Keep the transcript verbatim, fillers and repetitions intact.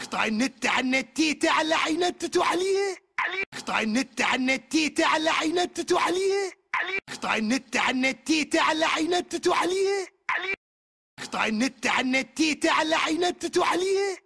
اقطع النت عن التيتا على عينتته عليه. اقطع النت عن التيتا على عينتته عليه. اقطع النت عن التيتا على عينتته عليه. اقطع النت عن التيتا على عينتته عليه.